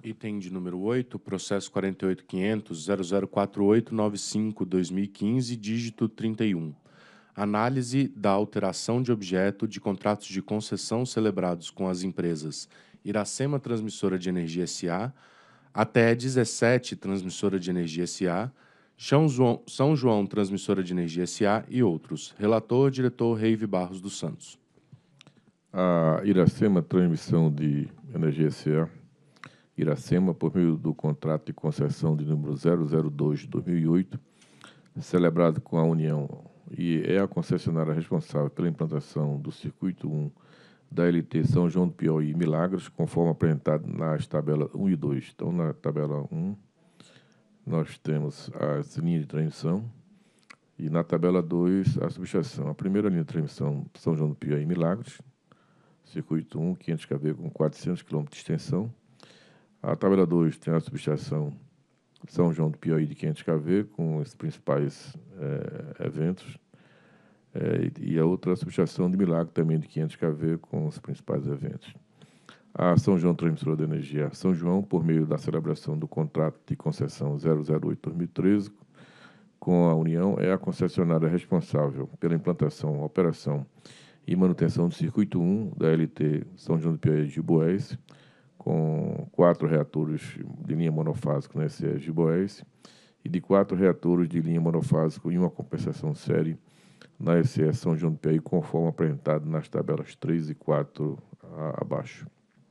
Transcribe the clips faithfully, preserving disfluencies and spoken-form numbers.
Item de número oito, processo quarenta e oito quinhentos, zero zero quatro oito nove cinco, dois mil e quinze, dígito trinta e um. Análise da alteração de objeto de contratos de concessão celebrados com as empresas Iracema Transmissora de Energia S A, A T E dezessete Transmissora de Energia S A, São João, São João Transmissora de Energia S A e outros. Relator, diretor Reive Barros dos Santos. A Iracema Transmissão de Energia S A, Iracema, por meio do contrato de concessão de número zero zero dois de dois mil e oito, celebrado com a União, e é a concessionária responsável pela implantação do Circuito um da L T São João do Piauí e Milagres, conforme apresentado nas tabelas um e dois. Então, na tabela um, nós temos as linhas de transmissão, e na tabela dois, a subestação. A primeira linha de transmissão, São João do Piauí e Milagres, Circuito um, quinhentos quilovolts com quatrocentos quilômetros de extensão. A tabela dois tem a subestação São João do Piauí de quinhentos quilovolts com os principais é, eventos. É, e a outra subestação de Milagre também de quinhentos quilovolts com os principais eventos. A São João Transmissora de Energia São João, por meio da celebração do contrato de concessão zero zero oito barra dois mil e treze com a União, é a concessionária responsável pela implantação, operação e manutenção do Circuito um da L T São João do Piauí de Giboés, com quatro reatores de linha monofásica na S E Giboés e de quatro reatores de linha monofásica e uma compensação série na S E São João do Piauí, conforme apresentado nas tabelas três e quatro a, abaixo.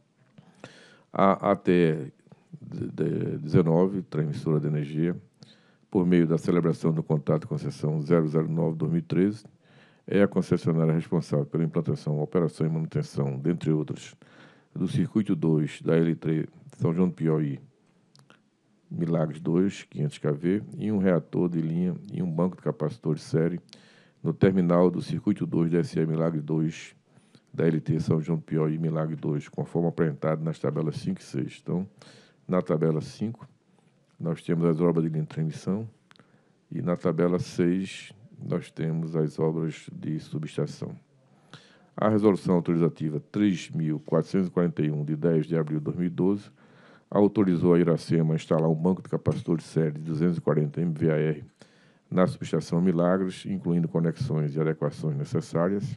A A T E dezenove, Transmissora de Energia, por meio da celebração do contrato de concessão zero zero nove barra dois mil e treze, é a concessionária responsável pela implantação, operação e manutenção, dentre outras, do Circuito dois da L T São João do Piauí, Milagres dois, quinhentos quilovolts, e um reator de linha e um banco de capacitores série no terminal do Circuito dois da S E Milagre dois, da L T São João do Piauí Milagre dois, conforme apresentado nas tabelas cinco e seis. Então, na tabela cinco, nós temos as obras de linha de transmissão, e na tabela seis, nós temos as obras de subestação. A resolução autorizativa três mil quatrocentos e quarenta e um, de dez de abril de dois mil e doze, autorizou a Iracema a instalar um banco de capacitores série de duzentos e quarenta M V A R na subestação Milagres, incluindo conexões e adequações necessárias.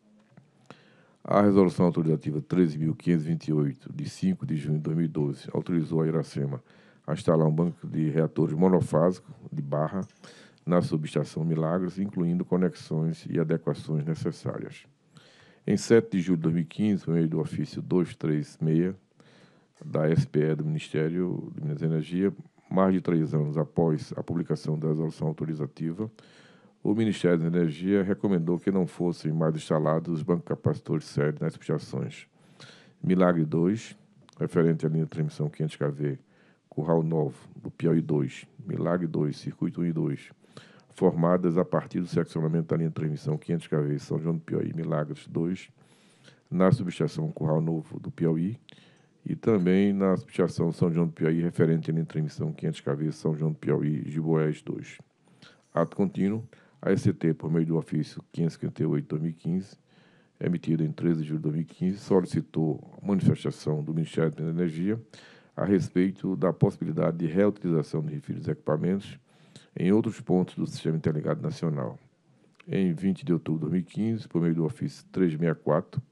A resolução autorizativa treze mil quinhentos e vinte e oito, de cinco de junho de dois mil e doze, autorizou a Iracema a instalar um banco de reatores monofásicos de barra na subestação Milagres, incluindo conexões e adequações necessárias. Em sete de julho de dois mil e quinze, por meio do ofício duzentos e trinta e seis da S P E do Ministério de Minas e Energia, mais de três anos após a publicação da resolução autorizativa, o Ministério da Energia recomendou que não fossem mais instalados os bancos capacitores sérios nas subestações Milagre dois, referente à linha de transmissão quinhentos quilovolts, Curral Novo, do Piauí dois, Milagre dois, Circuito um e dois, formadas a partir do seccionamento da linha de transmissão quinhentos quilovolts São João do Piauí Milagres dois, na subestação Curral Novo do Piauí, e também na subestação São João do Piauí, referente à linha de transmissão quinhentos quilovolts São João do Piauí Giboés dois. Ato contínuo, a E C T, por meio do ofício quinhentos e cinquenta e oito de dois mil e quinze, emitido em treze de julho de dois mil e quinze, solicitou a manifestação do Ministério da Energia a respeito da possibilidade de reutilização de referidos equipamentos em outros pontos do Sistema Interligado Nacional. Em vinte de outubro de dois mil e quinze, por meio do ofício trezentos e sessenta e quatro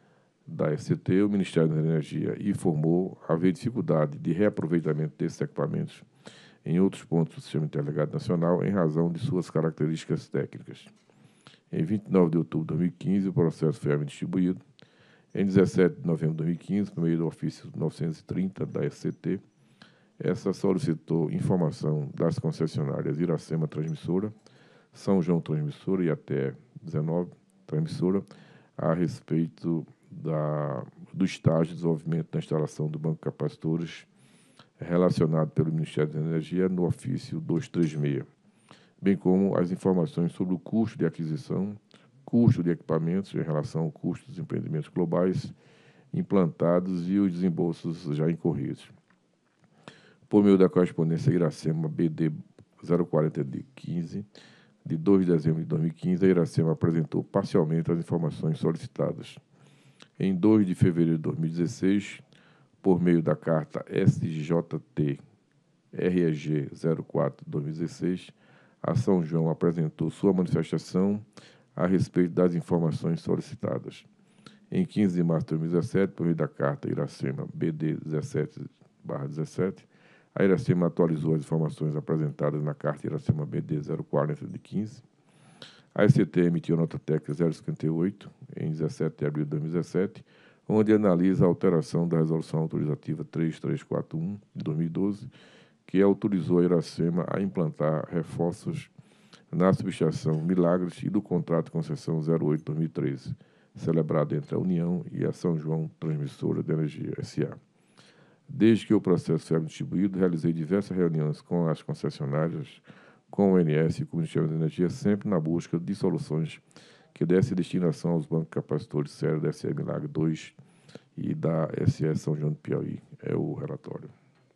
da E C T, o Ministério da Energia informou haver dificuldade de reaproveitamento desses equipamentos em outros pontos do Sistema Interligado Nacional em razão de suas características técnicas. Em vinte e nove de outubro de dois mil e quinze, o processo foi distribuído. Em dezessete de novembro de dois mil e quinze, por meio do ofício novecentos e trinta da E C T, essa solicitou informação das concessionárias Iracema Transmissora, São João Transmissora e até dezenove Transmissora a respeito da, do estágio de desenvolvimento da instalação do banco de capacitores relacionado pelo Ministério da Energia no ofício duzentos e trinta e seis, bem como as informações sobre o custo de aquisição, custo de equipamentos em relação ao custo dos empreendimentos globais implantados e os desembolsos já incorridos. Por meio da correspondência Iracema B D zero quarenta de quinze, de dois de dezembro de dois mil e quinze, a Iracema apresentou parcialmente as informações solicitadas. Em dois de fevereiro de dois mil e dezesseis, por meio da carta S J T R E G zero quatro barra dois mil e dezesseis, a São João apresentou sua manifestação a respeito das informações solicitadas. Em quinze de março de dois mil e dezessete, por meio da carta Iracema B D dezessete barra dezessete, a Iracema atualizou as informações apresentadas na carta Iracema B D zero quarenta de quinze. A E C T emitiu a nota técnica zero cinquenta e oito, em dezessete de abril de dois mil e dezessete, onde analisa a alteração da resolução autorizativa três mil trezentos e quarenta e um, de dois mil e doze, que autorizou a Iracema a implantar reforços na subestação Milagres e do contrato de concessão zero oito barra dois mil e treze, celebrado entre a União e a São João Transmissora de Energia S A Desde que o processo foi distribuído, realizei diversas reuniões com as concessionárias, com o I N S e com o Ministério da Energia, sempre na busca de soluções que dessem destinação aos bancos capacitores sérios da S E Milagre dois e da S E São João do Piauí. É o relatório.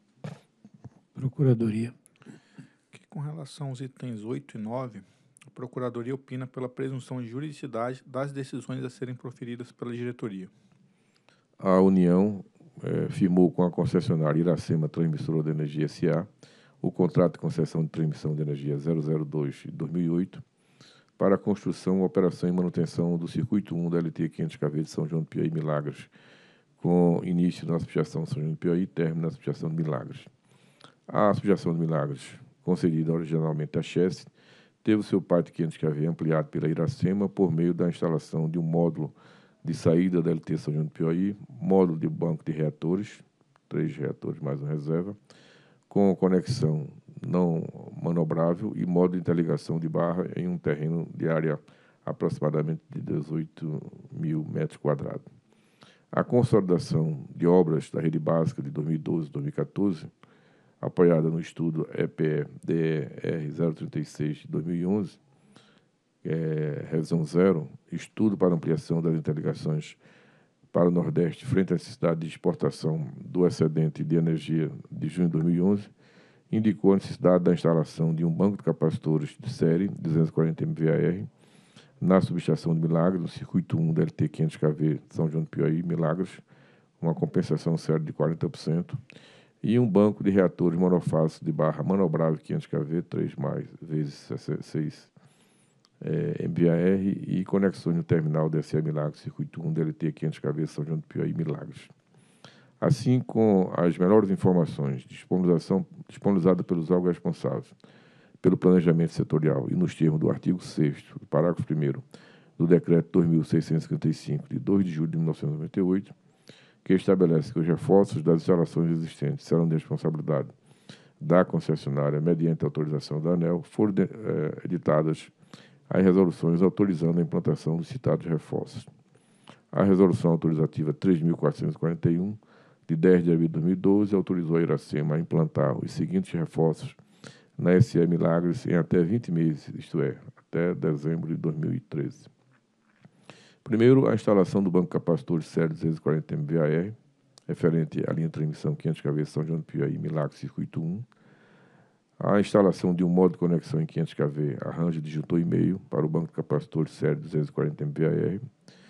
Procuradoria. Que, com relação aos itens oito e nove, a Procuradoria opina pela presunção de juridicidade das decisões a serem proferidas pela diretoria. A União eh, firmou com a concessionária Iracema Transmissora de Energia S A o contrato de concessão de transmissão de energia zero zero dois de dois mil e oito para a construção, operação e manutenção do Circuito um da L T quinhentos K V de São João do Piauí Milagres, com início na subestação São João do Piauí e término na subestação de Milagres. A subestação de Milagres, concedida originalmente à Chess, teve o seu parque quinhentos K V ampliado pela Iracema por meio da instalação de um módulo de saída da L T São João do Piauí, módulo de banco de reatores, três reatores mais uma reserva, com conexão não manobrável e modo de interligação de barra em um terreno de área aproximadamente de dezoito mil metros quadrados. A consolidação de obras da rede básica de dois mil e doze a dois mil e quatorze, apoiada no estudo E P E D E R zero trinta e seis de dois mil e onze, é, revisão zero, estudo para ampliação das interligações para o Nordeste frente à necessidade de exportação do excedente de energia de junho de dois mil e onze, indicou a necessidade da instalação de um banco de capacitores de série duzentos e quarenta M V A R na subestação de Milagres, no Circuito um da L T quinhentos K V de São João do Piauí, Milagres, uma compensação série de quarenta por cento, e um banco de reatores monofásico de barra manobrável quinhentos K V, três mais vezes seis É, M V A R e conexões no terminal da S E Milagres, Circuito um da L T quinhentos K V, São João do Piauí, Milagres. Assim, com as melhores informações disponibilização, disponibilizada pelos órgãos responsáveis pelo planejamento setorial e nos termos do artigo sexto, do parágrafo primeiro do Decreto dois mil seiscentos e cinquenta e cinco, de dois de julho de mil novecentos e noventa e oito, que estabelece que os reforços das instalações existentes serão de responsabilidade da concessionária mediante autorização da ANEEL, foram de, eh, editadas as resoluções autorizando a implantação dos citados reforços. A resolução autorizativa três mil quatrocentos e quarenta e um, de dez de abril de dois mil e doze, autorizou a Iracema a implantar os seguintes reforços na S E Milagres em até vinte meses, isto é, até dezembro de dois mil e treze. Primeiro, a instalação do banco capacitor de série duzentos e quarenta M V A R, referente à linha de transmissão quinhentos K V São João do Piauí, Milagres, Circuito um. A instalação de um modo de conexão em quinhentos K V, arranjo de disjuntor e meio para o banco de capacitor de série duzentos e quarenta M V A R.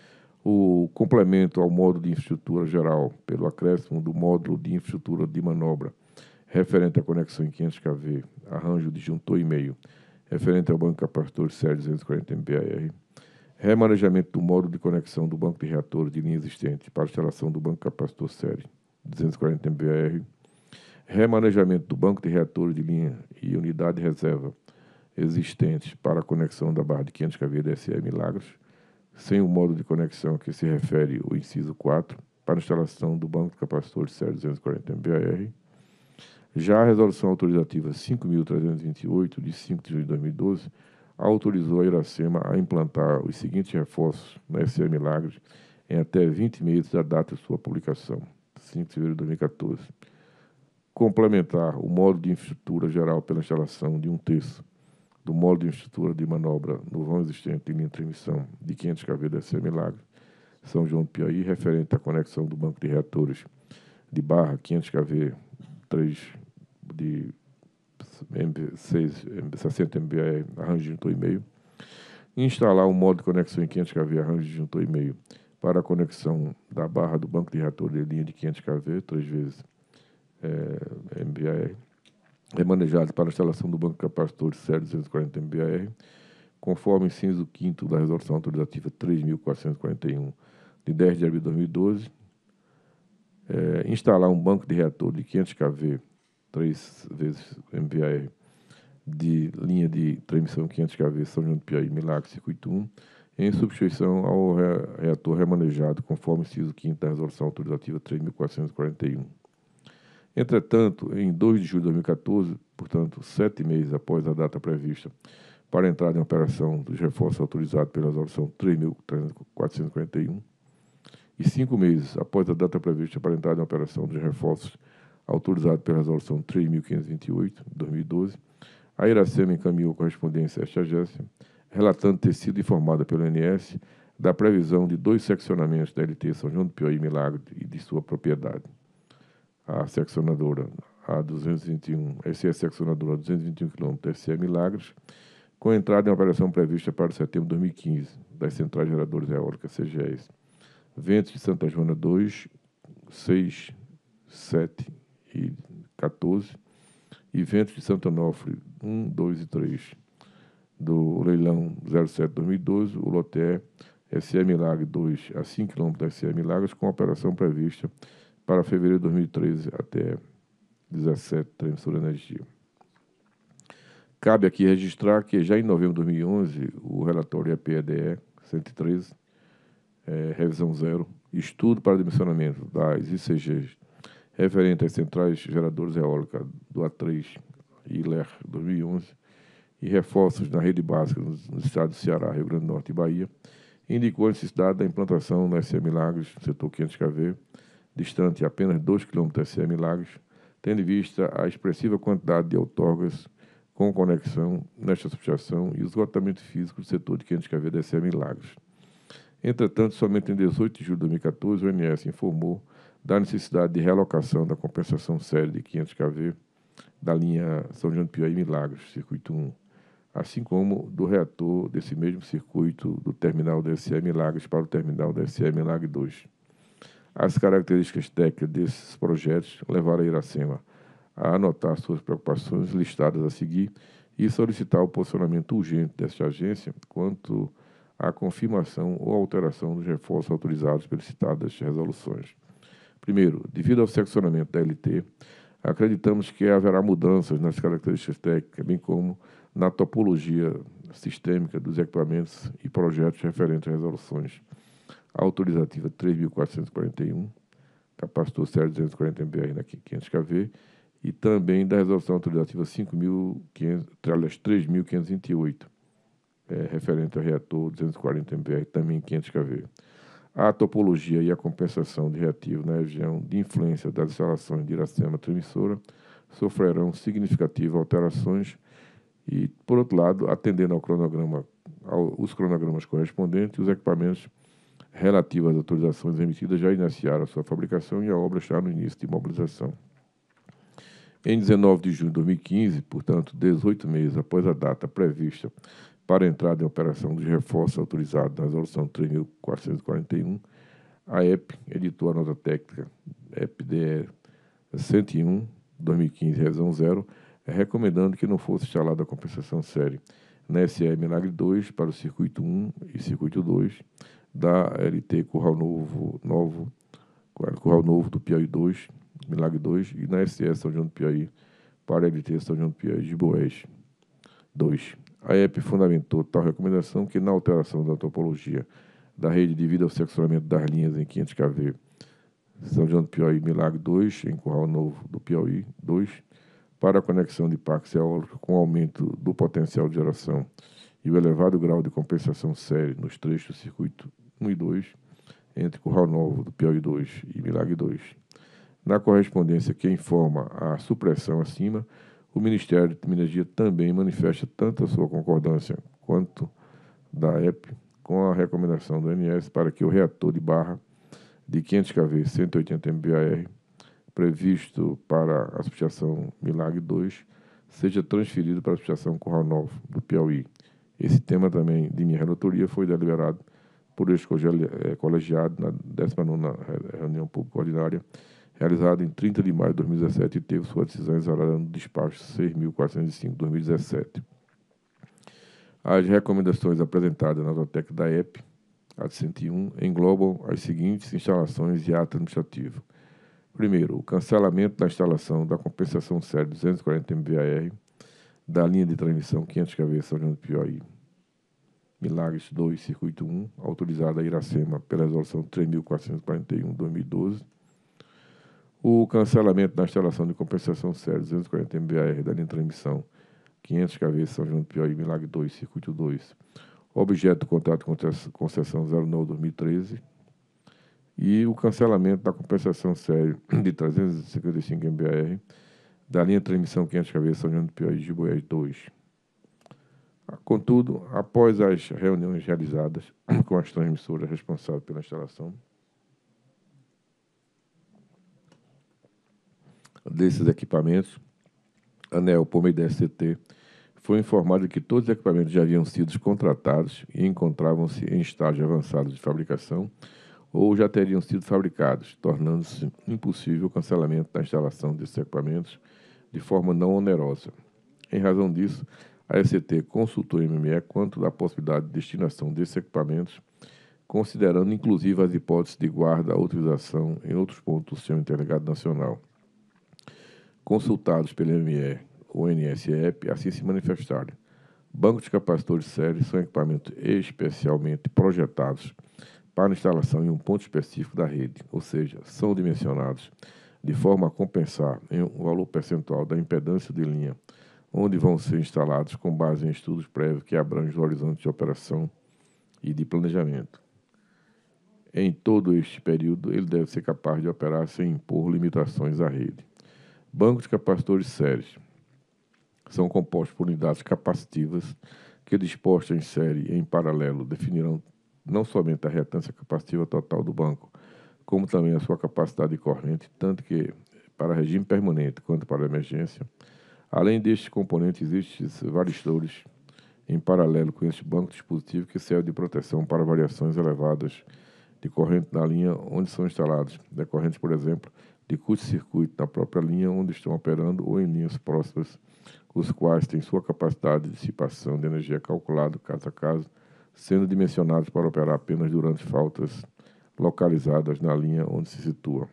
O complemento ao módulo de infraestrutura geral pelo acréscimo do módulo de infraestrutura de manobra referente à conexão em quinhentos K V, arranjo de disjuntor e meio, referente ao banco de capacitor de série duzentos e quarenta M V A R. Remanejamento do módulo de conexão do banco de reatores de linha existente para a instalação do banco capacitor série duzentos e quarenta M V A R. Remanejamento do banco de reatores de linha e unidade de reserva existentes para a conexão da barra de quinhentos K V da S E Milagres, sem o módulo de conexão a que se refere o inciso quatro, para a instalação do banco de capacitores série duzentos e quarenta M V A R. Já a resolução autorizativa cinco mil trezentos e vinte e oito, de cinco de julho de dois mil e doze, autorizou a Iracema a implantar os seguintes reforços na S E Milagres em até vinte meses da data de sua publicação, cinco de fevereiro de dois mil e quatorze. Complementar o módulo de infraestrutura geral pela instalação de um terço do módulo de infraestrutura de manobra no vão existente de linha de transmissão de quinhentos K V da S E Milagres, São João do Piauí, referente à conexão do banco de reatores de barra quinhentos K V, três de seis, sessenta M V A R, arranjo de disjuntor e meio. Instalar um módulo de conexão em quinhentos K V, arranjo de disjuntor e meio, para a conexão da barra do banco de reator de linha de quinhentos quilovolts, três vezes é, M B A R, remanejado para a instalação do banco capacitor de série duzentos e quarenta M B A R, conforme inciso quinto da resolução autorizativa três mil quatrocentos e quarenta e um, de dez de abril de dois mil e doze, é, instalar um banco de reator de quinhentos quilovolts, três vezes M B A R, de linha de transmissão quinhentos quilovolts São João do Piauí, Milagre, circuito um, em substituição ao reator remanejado, conforme inciso quinto da resolução autorizativa três mil quatrocentos e quarenta e um. Entretanto, em dois de julho de dois mil e quatorze, portanto, sete meses após a data prevista para a entrada em operação dos reforços autorizados pela resolução três mil quatrocentos e quarenta e um, e cinco meses após a data prevista para a entrada em operação dos reforços autorizados pela resolução três mil quinhentos e vinte e oito, de dois mil e doze, a Iracema encaminhou correspondência a esta agência, relatando ter sido informada pelo I N S S da previsão de dois seccionamentos da L T São João do Piauí Milagre e de sua propriedade. A seccionadora A duzentos e vinte e um, essa é a seccionadora duzentos e vinte e um quilômetros S E Milagres, com entrada em operação prevista para setembro de dois mil e quinze, das centrais geradoras eólicas C G E S. Ventos de Santa Joana dois, seis, sete e quatorze, e Ventos de Santo Onofre um, dois e três, do leilão zero sete de dois mil e doze, o lote S E Milagre dois a cinco quilômetros da S E Milagres, com operação prevista para fevereiro de dois mil e treze até dezessete, Transmissora Energia. Cabe aqui registrar que já em novembro de dois mil e onze, o relatório E P E D E cento e treze, é, revisão zero, estudo para dimensionamento das I C Gs referente às centrais geradoras eólicas do A três e I L E R dois mil e onze e reforços na rede básica nos, nos estados do Ceará, Rio Grande do Norte e Bahia, indicou a necessidade da implantação no S E Milagres, setor quinhentos quilovolts, distante apenas dois quilômetros da S E Milagres, tendo em vista a expressiva quantidade de outorgas com conexão nesta subestação e o esgotamento físico do setor de quinhentos quilovolts da S E Milagres. Entretanto, somente em dezoito de julho de dois mil e quatorze, o I N S S informou da necessidade de realocação da compensação série de quinhentos quilovolts da linha São João do Piauí Milagres, circuito um, assim como do reator desse mesmo circuito do terminal da S E Milagres para o terminal da S E Milagre dois. As características técnicas desses projetos levaram a Iracema a anotar suas preocupações listadas a seguir e solicitar o posicionamento urgente desta agência quanto à confirmação ou alteração dos reforços autorizados pelas citadas resoluções. Primeiro, devido ao seccionamento da L T, acreditamos que haverá mudanças nas características técnicas, bem como na topologia sistêmica dos equipamentos e projetos referentes às resoluções autorizativa três mil quatrocentos e quarenta e um, capacitor série duzentos e quarenta M B A R na quinhentos quilovolts, e também da resolução autorizativa três mil quinhentos e vinte e oito, é, referente ao reator duzentos e quarenta M B A R, também quinhentos quilovolts. A topologia e a compensação de reativo na região de influência das instalações de Iracema transmissora sofrerão significativas alterações e, por outro lado, atendendo ao cronograma, aos cronogramas correspondentes, os equipamentos relativos às autorizações emitidas já iniciaram a sua fabricação e a obra está no início de mobilização. Em dezenove de junho de dois mil e quinze, portanto, dezoito meses após a data prevista para a entrada em operação dos reforços autorizados na resolução três mil quatrocentos e quarenta e um, a E P editou a nota técnica E P D E cento e um, dois mil e quinze, revisão zero, recomendando que não fosse instalada a compensação série na S E Milagre dois para o circuito um e circuito dois da L T Curral Novo, Novo, Curral Novo do Piauí dois, Milagre dois, e na S E São João do Piauí para a L T São João do Piauí de Boés dois. A E P fundamentou tal recomendação que, na alteração da topologia da rede devido ao seccionamento das linhas em quinhentos quilovolts São João do Piauí Milagre dois, em Curral Novo do Piauí dois, para a conexão de parques eólicos com aumento do potencial de geração e o elevado grau de compensação série nos trechos do circuito um e dois, entre Curral Novo do Piauí dois e Milagre dois. Na correspondência que informa a supressão acima, o Ministério de Energia também manifesta tanto a sua concordância quanto da E P com a recomendação do I N S S para que o reator de barra de quinhentos quilovolts, cento e oitenta M B A R, previsto para a subestação Milagre dois, seja transferido para a subestação Curral Novo do Piauí. Esse tema também de minha relatoria foi deliberado por este colegiado na décima nona reunião pública ordinária, realizada em trinta de maio de dois mil e dezessete, e teve sua decisão exarada no despacho seis mil quatrocentos e cinco de dois mil e dezessete. As recomendações apresentadas na nota técnica da E P, a de cento e um, englobam as seguintes instalações e ato administrativo. Primeiro, o cancelamento da instalação da compensação série duzentos e quarenta M V A R da linha de transmissão quinhentos kV São João do Piauí, Milagres dois, circuito um, autorizada a Iracema pela resolução três mil quatrocentos e quarenta e um de dois mil e doze. O cancelamento da instalação de compensação série duzentos e quarenta M V A R da linha de transmissão quinhentos kV São João do Piauí, Milagre dois, circuito dois, objeto do contrato de concessão zero nove barra dois mil e treze. E o cancelamento da compensação série de trezentos e cinquenta e cinco M V A R da linha de transmissão quinhentos kV São João do Piauí de Goiás dois. Contudo, após as reuniões realizadas com as transmissoras responsáveis pela instalação desses equipamentos, a ANEEL, por meio da S C T, foi informado que todos os equipamentos já haviam sido contratados e encontravam-se em estágio avançado de fabricação ou já teriam sido fabricados, tornando-se impossível o cancelamento da instalação desses equipamentos de forma não onerosa. Em razão disso, a S C T consultou a M M E quanto à possibilidade de destinação desses equipamentos, considerando inclusive as hipóteses de guarda ou utilização em outros pontos do Sistema Interligado Nacional. Consultados pela M M E, o O N S e a E P, assim se manifestaram. Bancos de capacitores sérios são equipamentos especialmente projetados para instalação em um ponto específico da rede, ou seja, são dimensionados de forma a compensar em um valor percentual da impedância de linha, onde vão ser instalados com base em estudos prévios que abrangem os horizontes de operação e de planejamento. Em todo este período, ele deve ser capaz de operar sem impor limitações à rede. Bancos de capacitores sérios são compostos por unidades capacitivas que, dispostas em série e em paralelo, definirão não somente a reatância capacitiva total do banco, como também a sua capacidade de corrente, tanto que para regime permanente quanto para emergência. Além destes componentes, existem varistores em paralelo com este banco dispositivo que serve de proteção para variações elevadas de corrente na linha onde são instalados, decorrentes, por exemplo, de curto-circuito na própria linha onde estão operando ou em linhas próximas, os quais têm sua capacidade de dissipação de energia calculada caso a caso, sendo dimensionados para operar apenas durante faltas localizadas na linha onde se situa.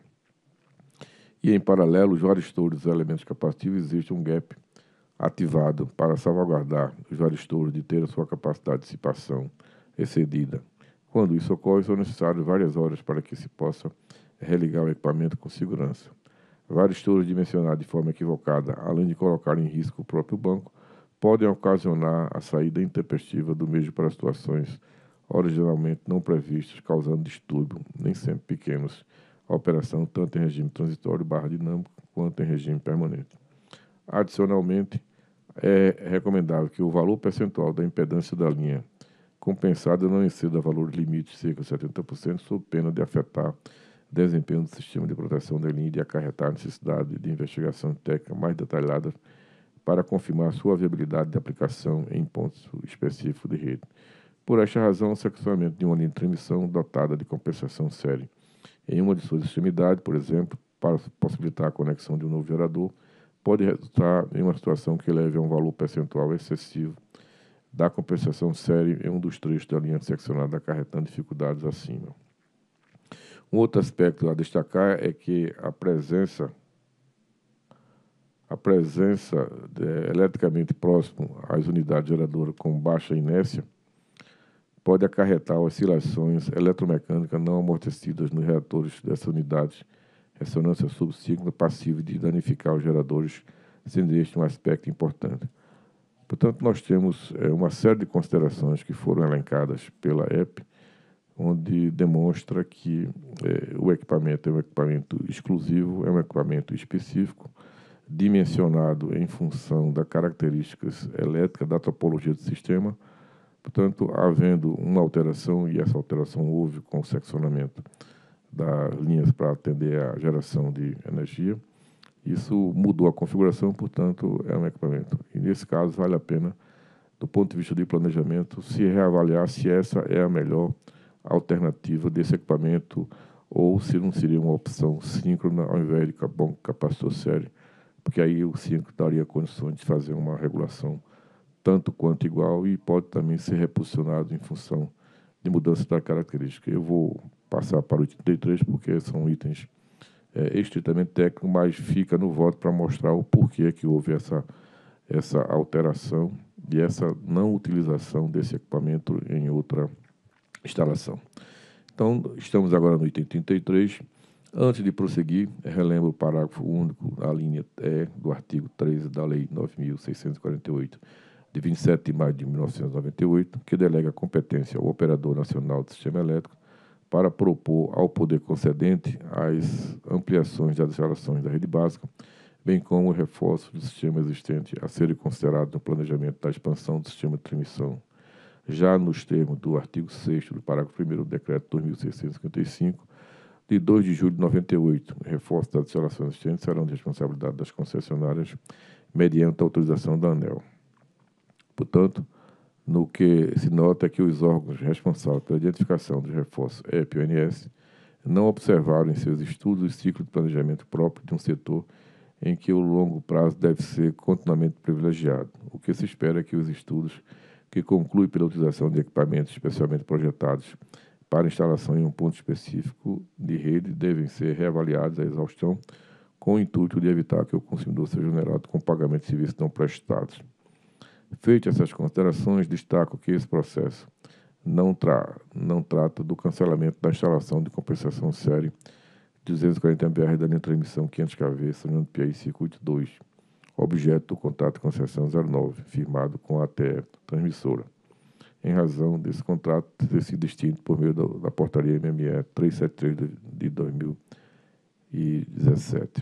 E, em paralelo, os varistores dos elementos capacitivos, existe um gap ativado para salvaguardar os varistores de ter a sua capacidade de dissipação excedida. Quando isso ocorre, são necessárias várias horas para que se possa religar o equipamento com segurança. Varistores dimensionados de forma equivocada, além de colocar em risco o próprio banco, podem ocasionar a saída intempestiva do mesmo para situações originalmente não previstas, causando distúrbio, nem sempre pequenos, a operação tanto em regime transitório barra dinâmico quanto em regime permanente. Adicionalmente, é recomendável que o valor percentual da impedância da linha compensada não exceda valores limites de cerca de setenta por cento, sob pena de afetar o desempenho do sistema de proteção da linha e de acarretar a necessidade de investigação técnica mais detalhada para confirmar sua viabilidade de aplicação em pontos específicos de rede. Por esta razão, o seccionamento de uma linha de transmissão dotada de compensação série em uma de suas extremidades, por exemplo, para possibilitar a conexão de um novo gerador, pode resultar em uma situação que leve a um valor percentual excessivo da compensação série em um dos trechos da linha seccionada, acarretando dificuldades acima. Um outro aspecto a destacar é que a presença, a presença de, eletricamente próximo às unidades geradoras com baixa inércia pode acarretar oscilações eletromecânicas não amortecidas nos reatores dessas unidades, ressonância subsísmica passiva de danificar os geradores, sendo este um aspecto importante. Portanto, nós temos é, uma série de considerações que foram elencadas pela E P, onde demonstra que é, o equipamento é um equipamento exclusivo, é um equipamento específico, dimensionado em função das características elétricas da topologia do sistema. Portanto, havendo uma alteração, e essa alteração houve com o seccionamento das linhas para atender à geração de energia, isso mudou a configuração, portanto, é um equipamento. E, nesse caso, vale a pena, do ponto de vista de planejamento, se reavaliar se essa é a melhor alternativa desse equipamento ou se não seria uma opção síncrona ao invés de bom capacitor sério, porque aí o síncrono daria condições de fazer uma regulação tanto quanto igual e pode também ser repulsionado em função de mudança da característica. Eu vou passar para o item trinta e três porque são itens é, estritamente técnicos, mas fica no voto para mostrar o porquê que houve essa, essa alteração e essa não utilização desse equipamento em outra instalação. Então, estamos agora no item trinta e três. Antes de prosseguir, relembro o parágrafo único, a linha E do artigo treze da Lei nove mil seiscentos e quarenta e oito, de vinte e sete de maio de mil novecentos e noventa e oito, que delega competência ao Operador Nacional do Sistema Elétrico para propor ao poder concedente as ampliações das instalações da rede básica, bem como o reforço do sistema existente a serem considerados no planejamento da expansão do sistema de transmissão, já nos termos do artigo sexto do parágrafo primeiro do Decreto dois mil seiscentos e cinquenta e cinco, de dois de julho de noventa e oito. O reforço das instalações existentes serão de responsabilidade das concessionárias mediante a autorização da ANEEL. Portanto, no que se nota é que os órgãos responsáveis pela identificação dos reforços E P e O N S não observaram em seus estudos o ciclo de planejamento próprio de um setor em que o longo prazo deve ser continuamente privilegiado. O que se espera é que os estudos que concluem pela utilização de equipamentos especialmente projetados para instalação em um ponto específico de rede devem ser reavaliados à exaustão com o intuito de evitar que o consumidor seja onerado com pagamento de serviços não prestados. Feitas essas considerações, destaco que esse processo não, tra não trata do cancelamento da instalação de compensação série de duzentos e quarenta amperes da linha de transmissão quinhentos kV, São João do Piauí, circuito dois, objeto do contrato de concessão zero nove, firmado com a A T E transmissora, em razão desse contrato ter sido extinto por meio da, da portaria M M E trezentos e setenta e três de dois mil e dezessete.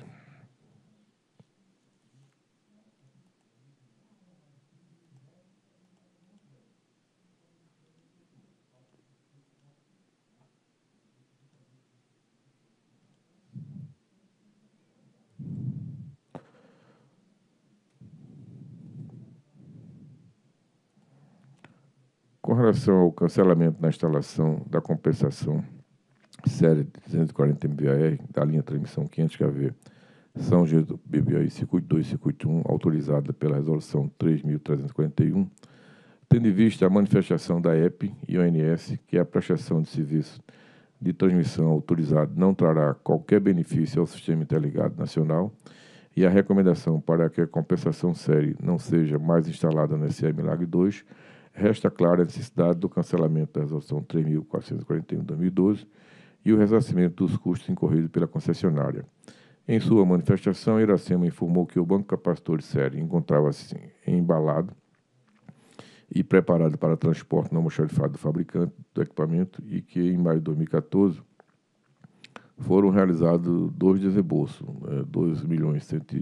Com relação ao cancelamento na instalação da compensação série de duzentos e quarenta amperes da linha de transmissão quinhentos kV São João do Piauí, circuito dois, circuito um, autorizada pela resolução três mil trezentos e quarenta e um, tendo em vista a manifestação da E P e O N S que a prestação de serviço de transmissão autorizado não trará qualquer benefício ao sistema interligado nacional e a recomendação para que a compensação série não seja mais instalada na S E M-LAG dois, resta clara a necessidade do cancelamento da resolução três mil quatrocentos e quarenta e um de dois mil e doze e o ressarcimento dos custos incorridos pela concessionária. Em sua manifestação, a Iracema informou que o banco capacitor de série encontrava-se embalado e preparado para transporte não almoxarifado do fabricante do equipamento e que, em maio de dois mil e quatorze, foram realizados dois desembolsos, dois milhões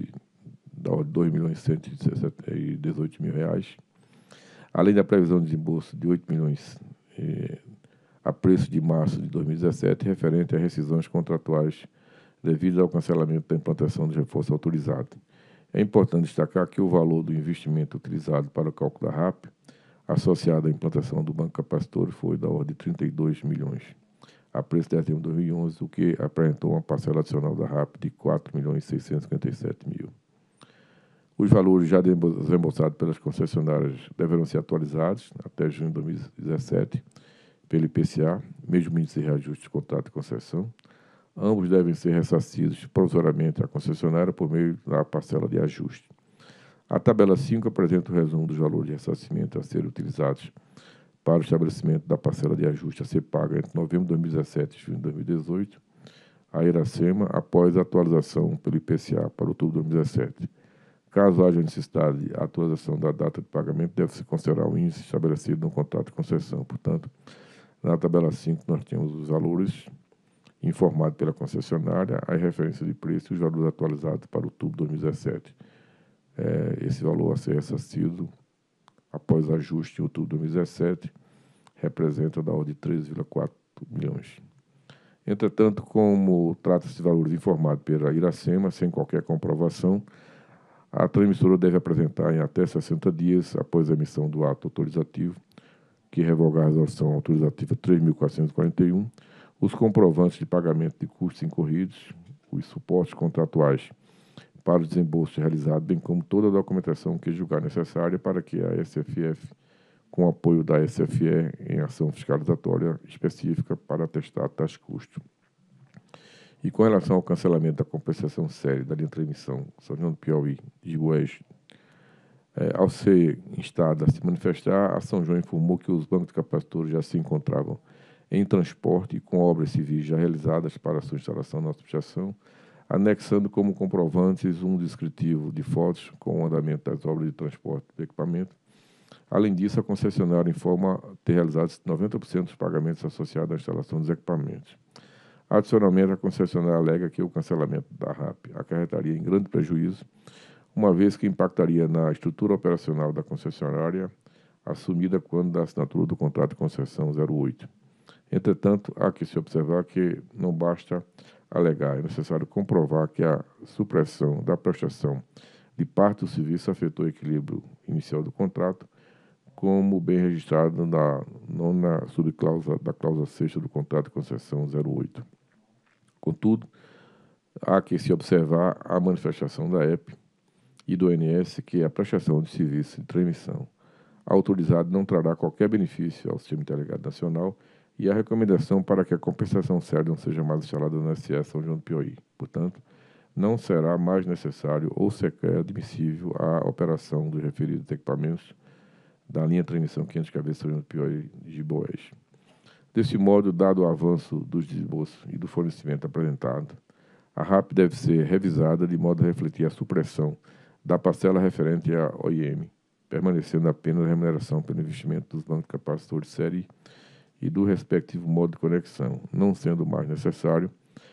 cento e dezoito mil reais, além da previsão de desembolso de oito milhões eh, a preço de março de dois mil e dezessete, referente a rescisões contratuais devido ao cancelamento da implantação de reforço autorizado. É importante destacar que o valor do investimento utilizado para o cálculo da R A P, associado à implantação do banco capacitor, foi da ordem de trinta e dois milhões, a preço de dezembro de dois mil e onze, o que apresentou uma parcela adicional da R A P de quatro milhões seiscentos e cinquenta e sete mil. Os valores já desembolsados pelas concessionárias deverão ser atualizados até junho de dois mil e dezessete pelo I P C A, mesmo índice de reajuste de contrato de concessão. Ambos devem ser ressarcidos provisoriamente à concessionária por meio da parcela de ajuste. A tabela cinco apresenta o resumo dos valores de ressarcimento a serem utilizados para o estabelecimento da parcela de ajuste a ser paga entre novembro de dois mil e dezessete e junho de dois mil e dezoito, a Iracema, após a atualização pelo I P C A para outubro de dois mil e dezessete. Caso haja necessidade de atualização da data de pagamento, deve-se considerar o índice estabelecido no contrato de concessão. Portanto, na tabela cinco, nós temos os valores informados pela concessionária, a referência de preço e os valores atualizados para outubro de dois mil e dezessete. É, esse valor a ser ressarcido após ajuste em outubro de dois mil e dezessete representa da ordem de treze vírgula quatro milhões. Entretanto, como trata-se de valores informados pela Iracema, sem qualquer comprovação, a transmissora deve apresentar em até sessenta dias, após a emissão do ato autorizativo, que revogar a resolução autorizativa três mil quatrocentos e quarenta e um, os comprovantes de pagamento de custos incorridos, os suportes contratuais para o desembolso realizado, bem como toda a documentação que julgar necessária para que a S F F, com apoio da S F E em ação fiscalizatória específica para atestar tais custos. E com relação ao cancelamento da compensação séria da linha de transmissão São João do Piauí de Goiás, é, ao ser instada a se manifestar, a São João informou que os bancos de capacitores já se encontravam em transporte com obras civis já realizadas para sua instalação na associação, anexando como comprovantes um descritivo de fotos com o andamento das obras de transporte do equipamento. Além disso, a concessionária informa ter realizado noventa por cento dos pagamentos associados à instalação dos equipamentos. Adicionalmente, a concessionária alega que o cancelamento da R A P acarretaria em grande prejuízo, uma vez que impactaria na estrutura operacional da concessionária, assumida quando da assinatura do contrato de concessão zero oito. Entretanto, há que se observar que não basta alegar, é necessário comprovar que a supressão da prestação de parte do serviço afetou o equilíbrio inicial do contrato, como bem registrado na nona subcláusula da cláusula sexta do contrato de concessão zero oito. Contudo, há que se observar a manifestação da E P e do O N S que a prestação de serviço de transmissão autorizado não trará qualquer benefício ao Sistema Interligado Nacional e a recomendação para que a compensação séria não seja mais instalada no S S São João do Piauí. Portanto, não será mais necessário ou sequer admissível a operação dos referidos equipamentos da linha de transmissão quinhentos cabeças São João do Piauí de Boés. Desse modo, dado o avanço dos desembolsos e do fornecimento apresentado, a R A P deve ser revisada de modo a refletir a supressão da parcela referente à O I M, permanecendo apenas a remuneração pelo investimento dos bancos capacitores série e do respectivo modo de conexão. Não sendo mais necessário,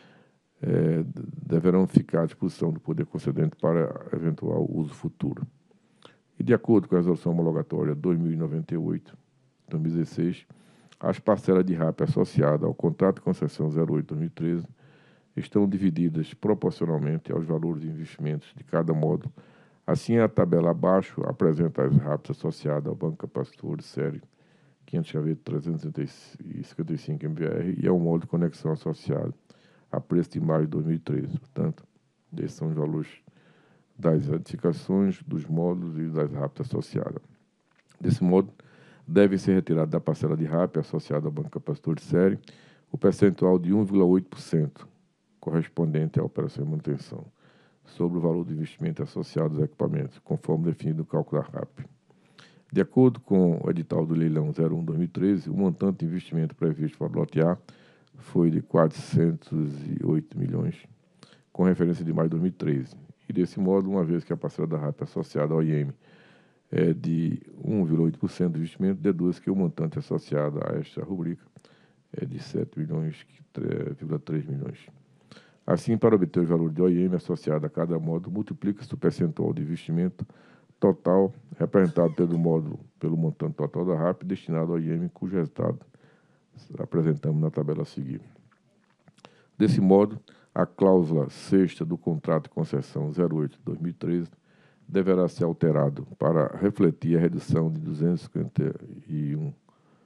é, deverão ficar à disposição do poder concedente para eventual uso futuro. E de acordo com a resolução homologatória dois mil e noventa e oito, dois mil e dezesseis, as parcelas de R A P associadas ao contrato de concessão zero oito dois mil e treze estão divididas proporcionalmente aos valores de investimentos de cada módulo. Assim, a tabela abaixo apresenta as R A Ps associadas ao Banco Capacitor de série quinhentos cavetos trezentos e cinquenta e cinco M V R e ao módulo de conexão associado a preço de maio de dois mil e treze. Portanto, esses são os valores das edificações, dos módulos e das R A Ps associadas. Desse modo, deve ser retirado da parcela de R A P associada ao Banco Capacitor de série o percentual de um vírgula oito por cento correspondente à operação de manutenção sobre o valor do investimento associado aos equipamentos, conforme definido no cálculo da R A P. De acordo com o edital do leilão zero um barra dois mil e treze, o montante de investimento previsto para o lote A foi de quatrocentos e oito milhões, com referência de maio de dois mil e treze. E desse modo, uma vez que a parcela da R A P associada ao I M é de um vírgula oito por cento do investimento, deduz que o montante associado a esta rubrica é de sete vírgula três milhões. Assim, para obter o valor de O I M associado a cada módulo, multiplica-se o percentual de investimento total representado pelo módulo, pelo montante total da R A P destinado ao I M, cujo resultado apresentamos na tabela a seguir. Desse modo, a cláusula sexta do contrato de concessão zero oito dois mil e treze deverá ser alterado para refletir a redução de duzentos e cinquenta e um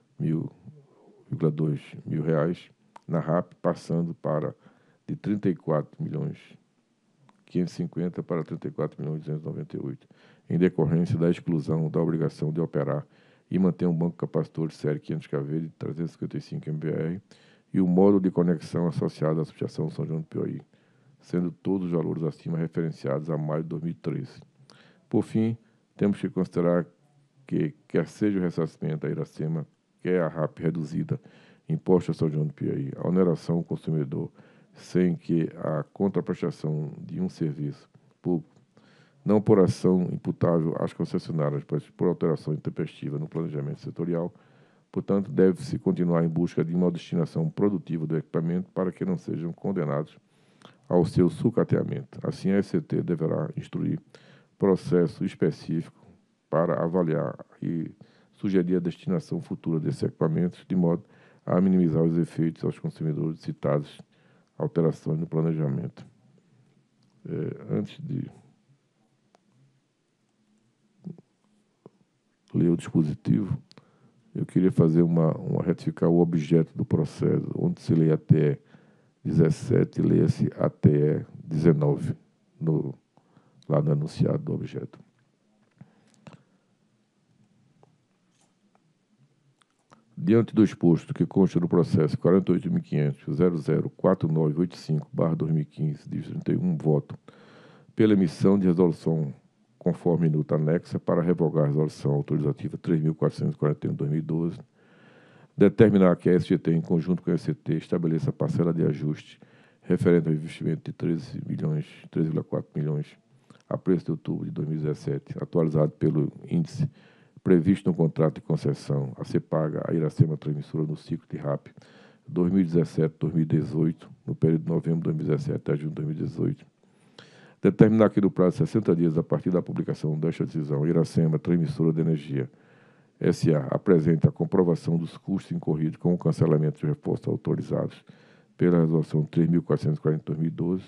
vírgula dois mil reais na R A P, passando para de trinta e quatro milhões quinhentos e cinquenta para trinta e quatro milhões duzentos e noventa e oito, em decorrência da exclusão da obrigação de operar e manter um banco capacitor de série quinhentos kV de trezentos e cinquenta e cinco M V R e o módulo de conexão associado à Associação São João do Piauí, sendo todos os valores acima referenciados a maio de dois mil e treze. Por fim, temos que considerar que, quer seja o ressarcimento à Iracema, quer a R A P reduzida, imposto a São João do Piauí, a oneração ao consumidor, sem que a contraprestação de um serviço público, não por ação imputável às concessionárias, mas por alteração intempestiva no planejamento setorial. Portanto, deve-se continuar em busca de uma destinação produtiva do equipamento para que não sejam condenados ao seu sucateamento. Assim, a E C T deverá instruir processo específico para avaliar e sugerir a destinação futura desses equipamentos, de modo a minimizar os efeitos aos consumidores citados alterações no planejamento. É, antes de ler o dispositivo, eu queria fazer uma, uma retificar o objeto do processo, onde se lê até dezessete, leia-se até dezenove, no, lá no enunciado do objeto. Diante do exposto que consta no processo quarenta e oito mil quinhentos ponto zero zero quatro nove oito cinco barra dois mil e quinze, dígito trinta e um, voto pela emissão de resolução conforme minuta anexa para revogar a resolução autorizativa três mil quatrocentos e quarenta e um barra dois mil e doze, determinar que a S G T, em conjunto com a S C T, estabeleça a parcela de ajuste referente ao investimento de treze milhões, treze vírgula quatro milhões a preço de outubro de dois mil e dezessete, atualizado pelo índice previsto no contrato de concessão a ser paga à Iracema Transmissora no ciclo de R A P dois mil e dezessete a dois mil e dezoito, no período de novembro de dois mil e dezessete a junho de dois mil e dezoito. Determinar que no prazo de sessenta dias a partir da publicação desta decisão, a Iracema Transmissora de Energia S A apresenta a comprovação dos custos incorridos com o cancelamento de reforços autorizados pela resolução três mil quatrocentos e quarenta de dois mil e doze,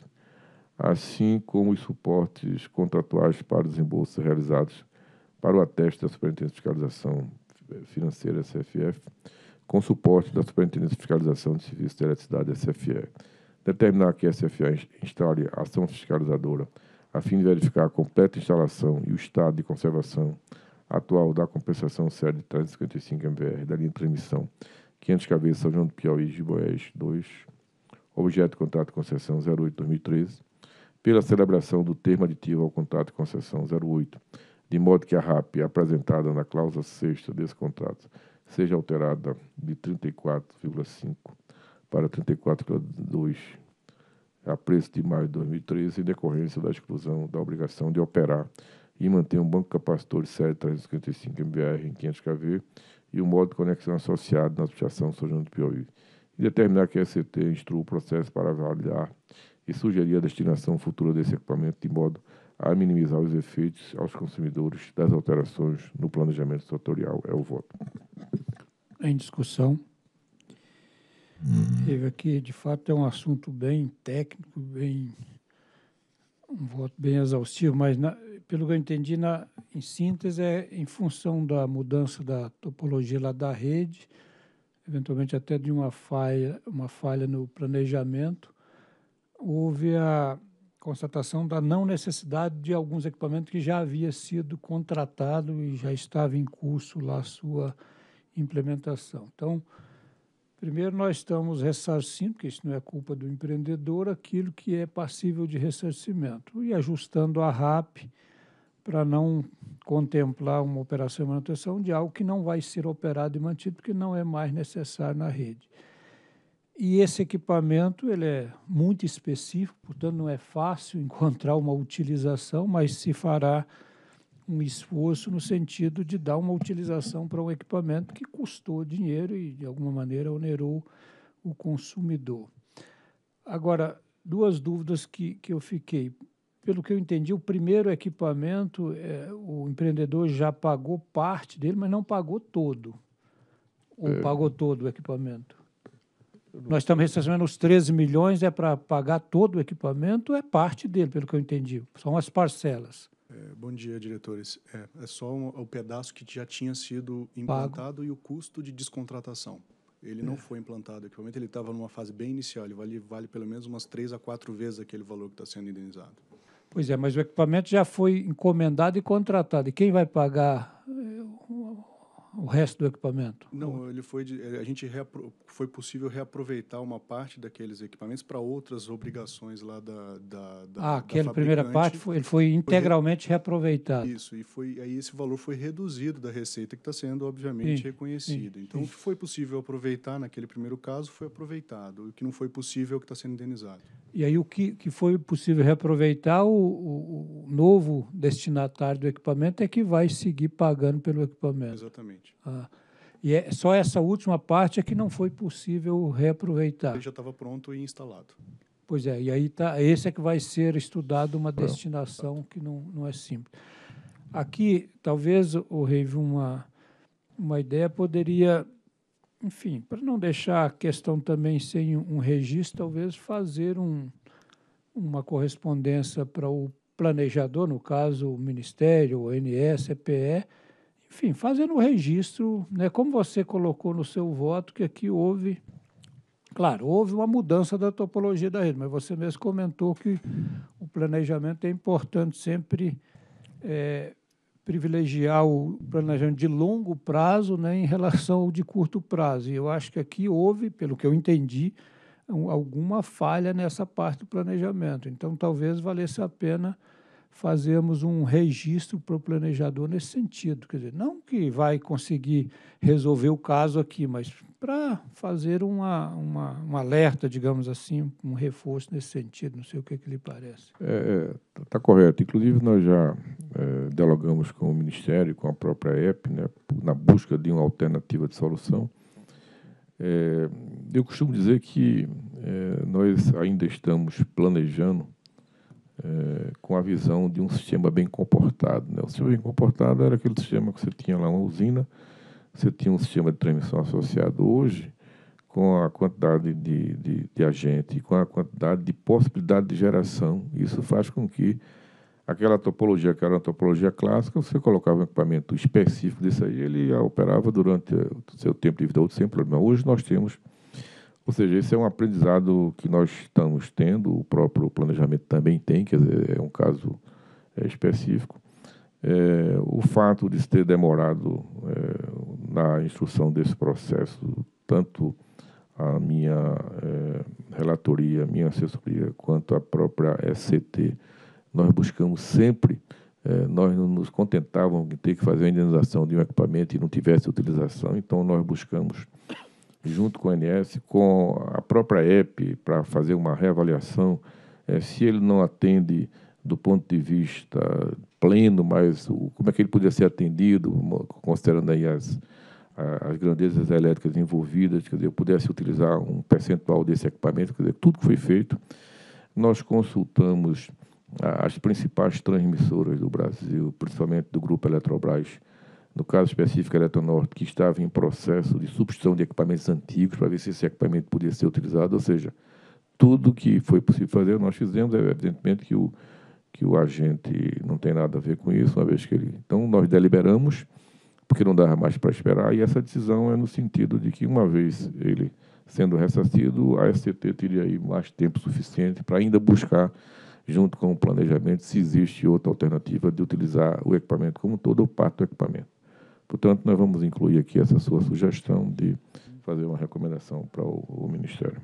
assim como os suportes contratuais para os desembolsos realizados para o ateste da Superintendência de Fiscalização Financeira, S F F, com suporte da Superintendência de Fiscalização de Serviços de Eletricidade, S F E. Determinar que a S F E instale a ação fiscalizadora a fim de verificar a completa instalação e o estado de conservação atual da compensação série de trezentos e cinquenta e cinco M V R da linha de transmissão quinhentos kV São João do Piauí, Giboés dois, objeto de contrato de concessão zero oito barra dois mil e treze, pela celebração do termo aditivo ao contrato de concessão zero oito, de modo que a R A P apresentada na cláusula sexta desse contrato seja alterada de trinta e quatro vírgula cinco para trinta e quatro vírgula dois a preço de maio de dois mil e treze, em decorrência da exclusão da obrigação de operar e manter um banco capacitor de série trezentos e cinquenta e cinco M V R em quinhentos kV e o modo de conexão associado na Associação São João do Piauí. E determinar que a S C T instrua o processo para validar e sugerir a destinação futura desse equipamento de modo a minimizar os efeitos aos consumidores das alterações no planejamento setorial. É o voto. Em discussão. Hum. Teve aqui, de fato, é um assunto bem técnico, bem, um voto bem exaustivo, mas, na, pelo que eu entendi, na, em síntese, é em função da mudança da topologia lá da rede, eventualmente até de uma falha, uma falha no planejamento, houve a constatação da não necessidade de alguns equipamentos que já havia sido contratado e já estava em curso lá a sua implementação. Então, primeiro nós estamos ressarcindo, porque isso não é culpa do empreendedor, aquilo que é passível de ressarcimento e ajustando a R A P para não contemplar uma operação de manutenção de algo que não vai ser operado e mantido, porque não é mais necessário na rede. E esse equipamento ele é muito específico, portanto, não é fácil encontrar uma utilização, mas se fará um esforço no sentido de dar uma utilização para um equipamento que custou dinheiro e, de alguma maneira, onerou o consumidor. Agora, duas dúvidas que, que eu fiquei. Pelo que eu entendi, o primeiro equipamento, é, o empreendedor já pagou parte dele, mas não pagou todo. Ou é. pagou todo o equipamento? Nós estamos ressarcindo os treze milhões, é para pagar todo o equipamento, é parte dele, pelo que eu entendi. São as parcelas. É, bom dia, diretores. É, é só um, o pedaço que já tinha sido implantado Pago. E o custo de descontratação. Ele é. não foi implantado. O equipamento ele estava numa fase bem inicial. Ele vale, vale pelo menos umas três a quatro vezes aquele valor que está sendo indenizado. Pois é, mas o equipamento já foi encomendado e contratado. E quem vai pagar o resto do equipamento? Não, ele foi de, a gente reapro, foi possível reaproveitar uma parte daqueles equipamentos para outras obrigações lá da da, da Ah, aquela primeira parte foi, ele foi integralmente foi re... reaproveitado. Isso, e foi aí esse valor foi reduzido da receita que está sendo obviamente sim, reconhecido. Sim, então, sim. o que foi possível aproveitar naquele primeiro caso foi aproveitado, o que não foi possível é o que está sendo indenizado. E aí o que, que foi possível reaproveitar, o, o, o novo destinatário do equipamento é que vai seguir pagando pelo equipamento. Exatamente. Ah, e é só essa última parte é que não foi possível reaproveitar. Ele já estava pronto e instalado. Pois é, e aí tá, esse é que vai ser estudado uma destinação que não, não é simples. Aqui, talvez, o Reive, uma, uma ideia poderia, enfim, para não deixar a questão também sem um registro, talvez fazer um, uma correspondência para o planejador, no caso, o Ministério, o O N S, E P E, enfim, fazendo o registro, né, como você colocou no seu voto, que aqui houve, claro, houve uma mudança da topologia da rede, mas você mesmo comentou que o planejamento é importante sempre é, privilegiar o planejamento de longo prazo, né, em relação ao de curto prazo. E eu acho que aqui houve, pelo que eu entendi, um, alguma falha nessa parte do planejamento. Então, talvez valesse a pena fazermos um registro para o planejador nesse sentido. Quer dizer, não que vai conseguir resolver o caso aqui, mas para fazer uma, uma, um alerta, digamos assim, um reforço nesse sentido. Não sei o que, que lhe parece. É, está correto. Inclusive, nós já é, dialogamos com o Ministério, com a própria E P, né, na busca de uma alternativa de solução. É, eu costumo dizer que é, nós ainda estamos planejando É, com a visão de um sistema bem comportado, né? O sistema bem comportado era aquele sistema que você tinha lá uma usina, você tinha um sistema de transmissão associado. Hoje, com a quantidade de, de, de agente, com a quantidade de possibilidade de geração, isso faz com que aquela topologia, que era uma topologia clássica, você colocava um equipamento específico desse aí, ele operava durante o seu tempo de vida útil sem problema. Hoje nós temos... Ou seja, esse é um aprendizado que nós estamos tendo, o próprio planejamento também tem, quer dizer, é um caso é, específico. É, o fato de se ter demorado é, na instrução desse processo, tanto a minha é, relatoria, a minha assessoria, quanto a própria S C T, nós buscamos sempre, é, nós não nos contentávamos de ter que fazer a indenização de um equipamento e não tivesse utilização, então nós buscamos, junto com o I N S, com a própria E P, para fazer uma reavaliação, é, se ele não atende do ponto de vista pleno, mas o, como é que ele poderia ser atendido, considerando aí as, as grandezas elétricas envolvidas, quer dizer, eu pudesse utilizar um percentual desse equipamento, quer dizer, tudo que foi feito. Nós consultamos as principais transmissoras do Brasil, principalmente do Grupo Eletrobras, no caso específico a Eletronorte, que estava em processo de substituição de equipamentos antigos para ver se esse equipamento podia ser utilizado, ou seja, tudo que foi possível fazer nós fizemos. É evidentemente que o, que o agente não tem nada a ver com isso, uma vez que ele... Então, nós deliberamos, porque não dava mais para esperar, e essa decisão é no sentido de que, uma vez ele sendo ressarcido, a S C T teria aí mais tempo suficiente para ainda buscar, junto com o planejamento, se existe outra alternativa de utilizar o equipamento como todo ou parte do equipamento. Portanto, nós vamos incluir aqui essa sua sugestão de fazer uma recomendação para o, o Ministério.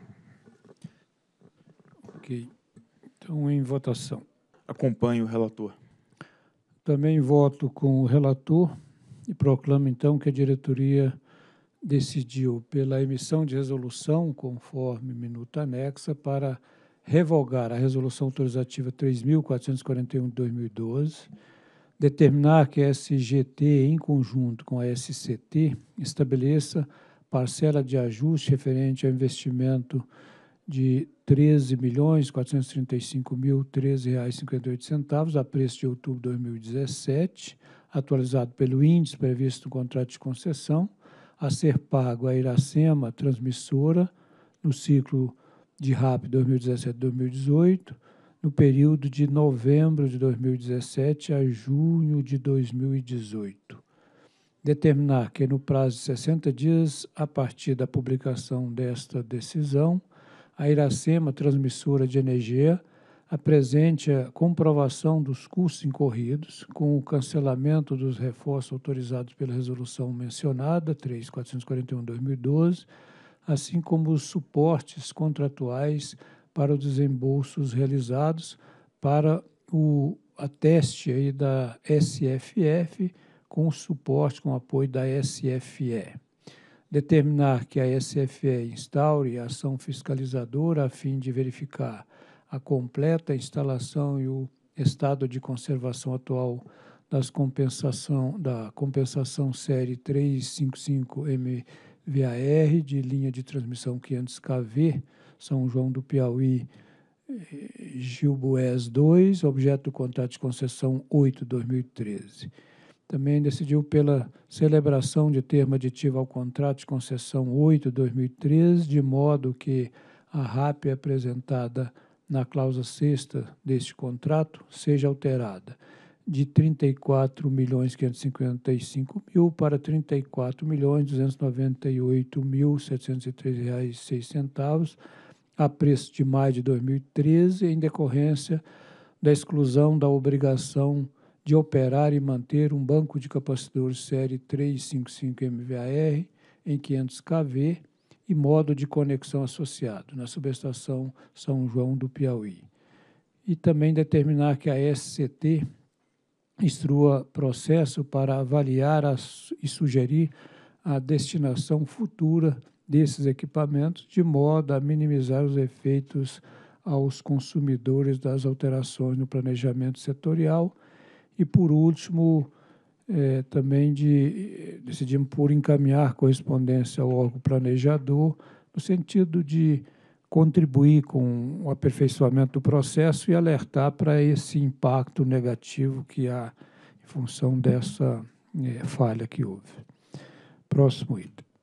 Ok. Então, em votação. Acompanhe o relator. Também voto com o relator e proclamo, então, que a diretoria decidiu pela emissão de resolução, conforme minuta anexa, para revogar a resolução autorizativa três mil quatrocentos e quarenta e um de dois mil e doze, determinar que a S G T, em conjunto com a S C T, estabeleça parcela de ajuste referente ao investimento de treze milhões quatrocentos e trinta e cinco mil e treze reais e cinquenta e oito centavos, a preço de outubro de dois mil e dezessete, atualizado pelo índice previsto no contrato de concessão, a ser pago à Iracema Transmissora, no ciclo de R A P dois mil e dezessete a dois mil e dezoito, no período de novembro de dois mil e dezessete a junho de dois mil e dezoito. Determinar que, no prazo de sessenta dias, a partir da publicação desta decisão, a Iracema Transmissora de Energia apresente a comprovação dos custos incorridos com o cancelamento dos reforços autorizados pela resolução mencionada, três mil quatrocentos e quarenta e um de dois mil e doze, assim como os suportes contratuais para os desembolsos realizados para o ateste aí da S F F, com suporte, com apoio da S F E. Determinar que a S F E instaure a ação fiscalizadora a fim de verificar a completa instalação e o estado de conservação atual das compensação, da compensação série trezentos e cinquenta e cinco M V A R de linha de transmissão quinhentos K V, São João do Piauí, Gilboés dois, objeto do contrato de concessão oito de dois mil e treze. Também decidiu pela celebração de termo aditivo ao contrato de concessão oito de dois mil e treze, de modo que a R A P apresentada na cláusula sexta deste contrato seja alterada, de trinta e quatro milhões quinhentos e cinquenta e cinco mil para trinta e quatro milhões duzentos e noventa e oito mil setecentos e três reais e seis centavos, a preço de maio de dois mil e treze, em decorrência da exclusão da obrigação de operar e manter um banco de capacitores série trezentos e cinquenta e cinco M V A R em quinhentos kV e modo de conexão associado, na subestação São João do Piauí. E também determinar que a S C T instrua processo para avaliar as, e sugerir a destinação futura desses equipamentos, de modo a minimizar os efeitos aos consumidores das alterações no planejamento setorial. E, por último, é, também de, decidimos por encaminhar correspondência ao órgão planejador, no sentido de contribuir com o aperfeiçoamento do processo e alertar para esse impacto negativo que há em função dessa é, falha que houve. Próximo item.